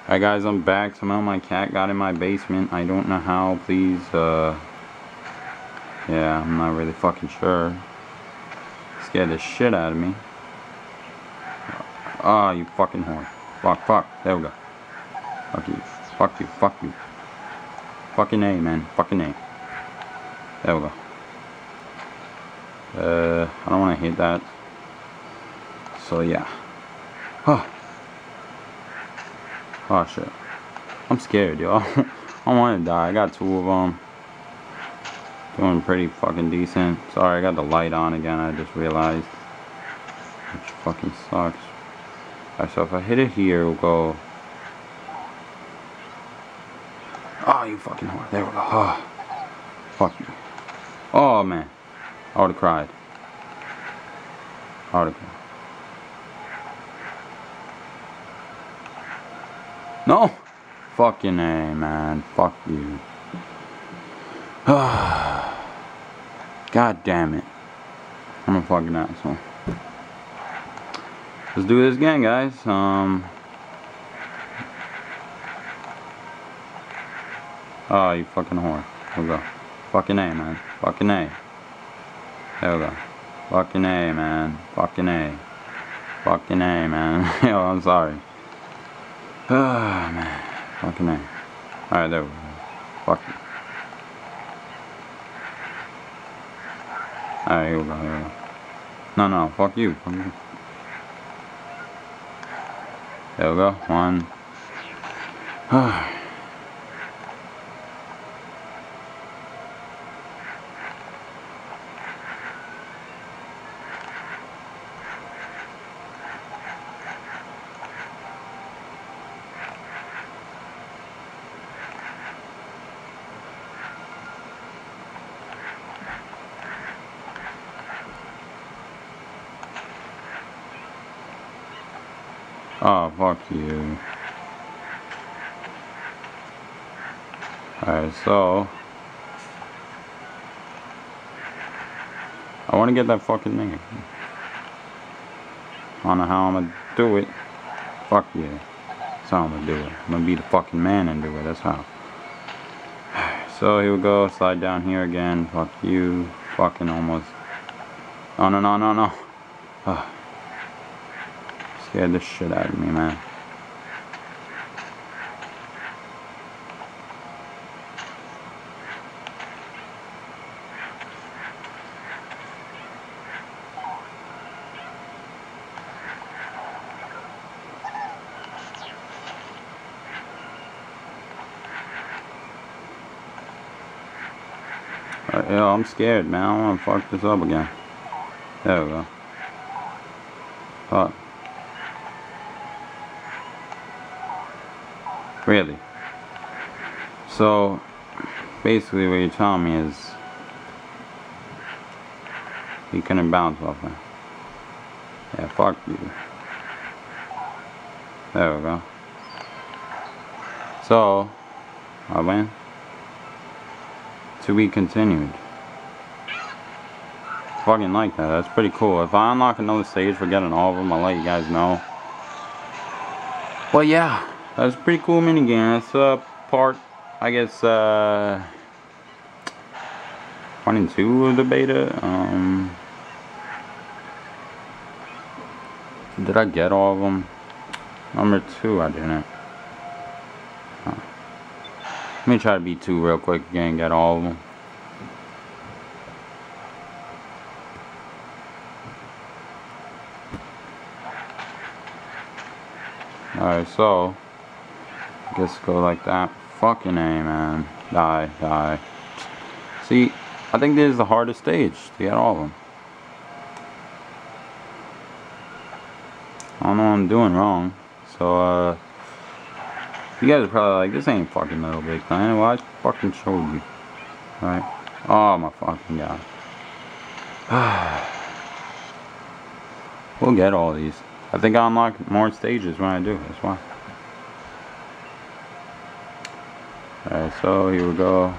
Alright guys, I'm back. Somehow my cat got in my basement. I don't know how. Please, yeah, I'm not really fucking sure. Scared the shit out of me. Ah, you fucking whore. Fuck. There we go. Fuck you. Fuck you. Fucking A, man. Fucking A. There we go. I don't want to hit that. So, yeah. Oh shit. I'm scared, y'all. I want to die. I got 2 of them. Doing pretty fucking decent. Sorry, I got the light on again. I just realized. Which fucking sucks. Alright, so if I hit it here, we'll go. Oh, you fucking whore. There we go. Oh. Fuck you. Oh, man. I would've cried. No! Fucking A, man. Fuck you. God damn it. I'm a fucking asshole. Let's do this again, guys. Oh, you fucking whore. Here we go. Fucking A, man. Fucking A. There we go. Fucking A, man. Fucking A. Fucking A, man. Yo, I'm sorry. Oh, man. Fucking A. Alright, there we go. Fuck you. Alright, here we go. No, fuck you. There we go. 1. Oh, fuck you. Alright, so I want to get that fucking thing. I don't know how I'm gonna do it. Fuck yeah. That's how I'm gonna do it. I'm gonna be the fucking man and do it. That's how. So here we go. Slide down here again. Fuck you. Fucking almost. Oh, no. Scared the shit out of me, man. Yo, I'm scared, man. I don't want to fuck this up again. There we go. Fuck. Really? So, basically what you're telling me is he couldn't bounce off that. Yeah, fuck you. There we go. So, I win. To be continued. Fucking like that. That's pretty cool. If I unlock another stage for getting all of them, I'll let you guys know. But yeah, that's a pretty cool minigame. That's part, I guess, 1 and 2 of the beta. Did I get all of them? Number 2, I didn't. Let me try to beat 2 real quick again and get all of them. Alright, so I guess go like that. Fucking A, man. Die. See, I think this is the hardest stage to get all of them. I don't know what I'm doing wrong. So, you guys are probably like, this ain't fucking Little Big Planet. Well, I fucking showed you. Right? Oh my fucking god. We'll get all these. I think I unlock more stages when I do. That's why. Alright, so here we go.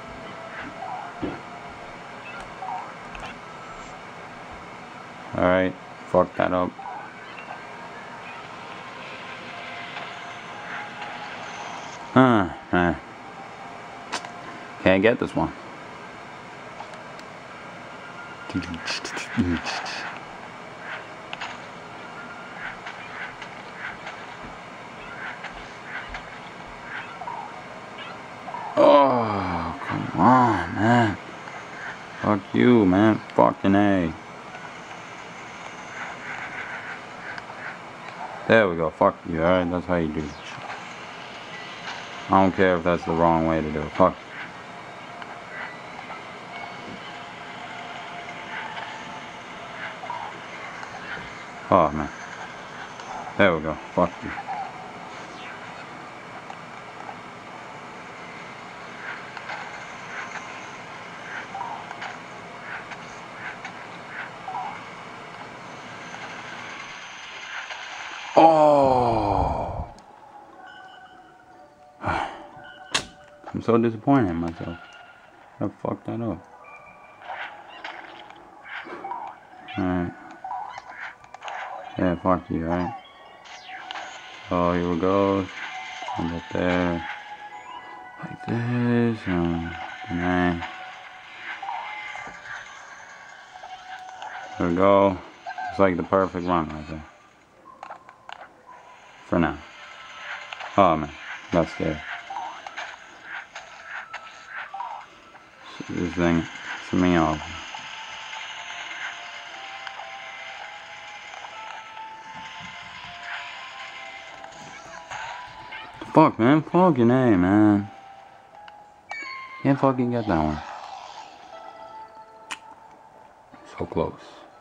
Alright, fuck that up. Man. Can't get this one. Oh, come on, man. Fuck you, man. Fucking A. There we go. Fuck you, alright? That's how you do this shit. I don't care if that's the wrong way to do it. Fuck. Oh, man. There we go. Fuck you. Oh! I'm so disappointed in myself. I fucked that up. Alright. Yeah, fuck you, right? So here we go. Jump up there. Like this. And there we go. It's like the perfect run right there. For now. Oh man, got scared. This thing threw me off. Fuck man, fucking A, man. Can't fucking get that one. So close.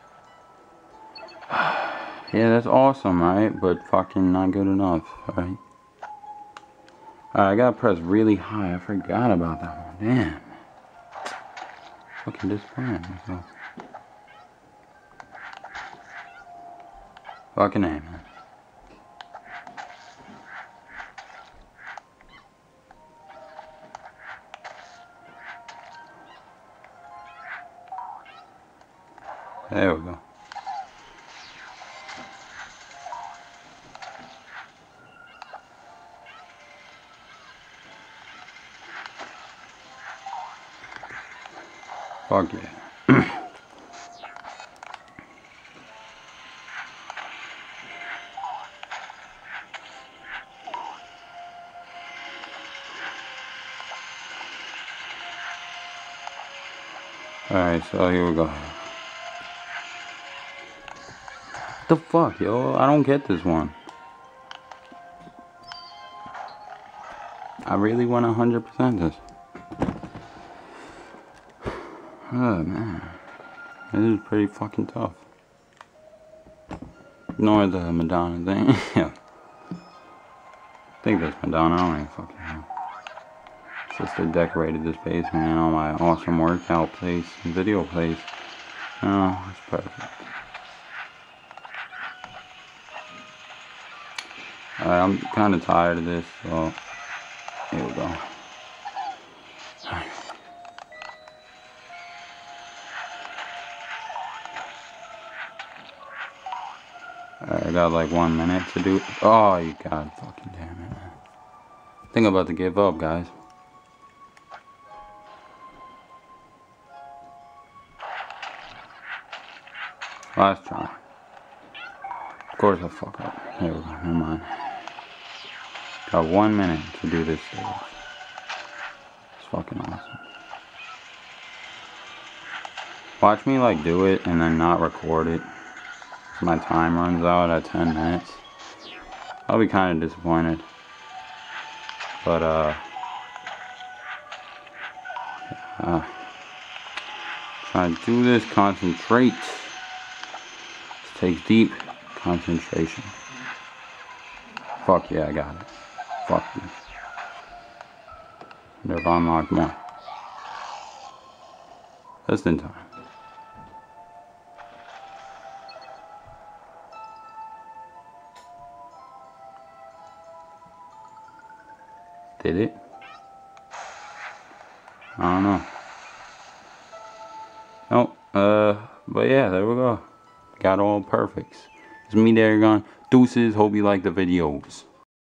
Yeah, that's awesome, right? But fucking not good enough, right? I gotta press really high. I forgot about that one. Damn. Fucking disappointed myself. Fucking A, man. There we go. Fuck yeah. Alright, so here we go. What the fuck, yo? I don't get this one. I really want 100% this. Oh man, this is pretty fucking tough. Ignore the Madonna thing. Yeah, I think that's Madonna. I don't even fucking know. Sister decorated this basement and all my awesome workout place and video place. Oh, it's perfect. I'm kind of tired of this, so here we go. I got like 1 minute to do. Oh, you god fucking damn it, man. I think I'm about to give up, guys. Last try. Of course I fuck up. Here we go, never mind. Got 1 minute to do this stage. It's fucking awesome. Watch me like do it and then not record it. My time runs out at 10 minutes. I'll be kind of disappointed. But try to do this, concentrate. This takes deep concentration. Fuck yeah, I got it. Fuck you. Never unlocked more. Just in time. Did it? I don't know. Nope. But yeah, there we go. Got all perfects. It's me, Daragon. Deuces. Hope you like the videos.